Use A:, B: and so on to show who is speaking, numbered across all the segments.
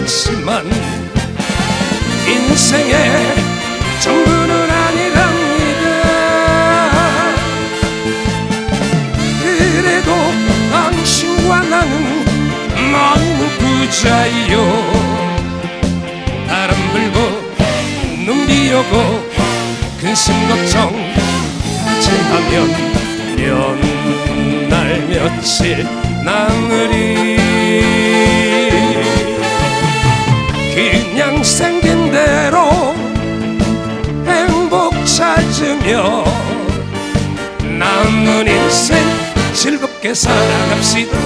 A: 알지만 인생의 전부는 아니랍니다. 그래도 당신과 나는 마음 부자요. 바람 불고 눈 비 오고 근심 걱정 하지하면 몇 날 며칠 남으리. 그냥 생긴 대로 행복 찾으며 남은 인생 즐겁게 살아갑시다.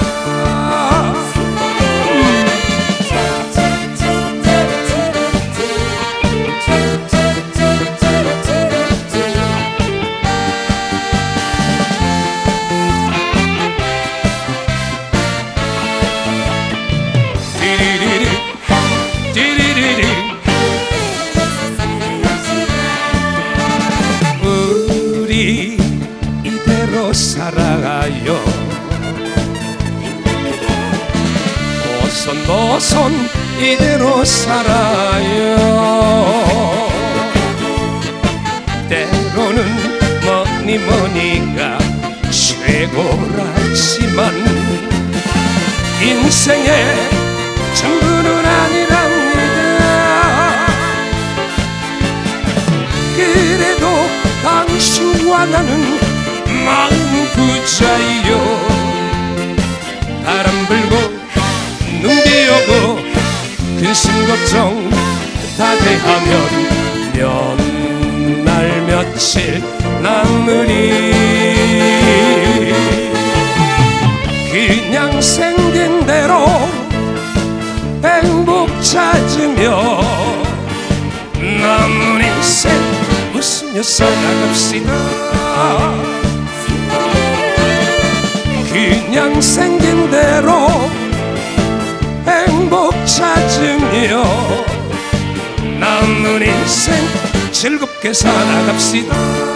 A: 우리 이대로 살아가요. 보손보손 이대로 살아요. 때로는 뭐니뭐니가 최고라지만 인생의 전부는 아니랍니다. 그래도 당신과 나는 마음 부자요. 바람 불고 눈 비 오고 근심 걱정 다 대하면 몇 날 며칠 남으리. 그냥 생긴 대로 행복 찾으며 남은 인생 웃으며 살아갑시다. 그냥 생긴 대로 행복 찾으며 남은 인생 즐겁게 살아갑시다.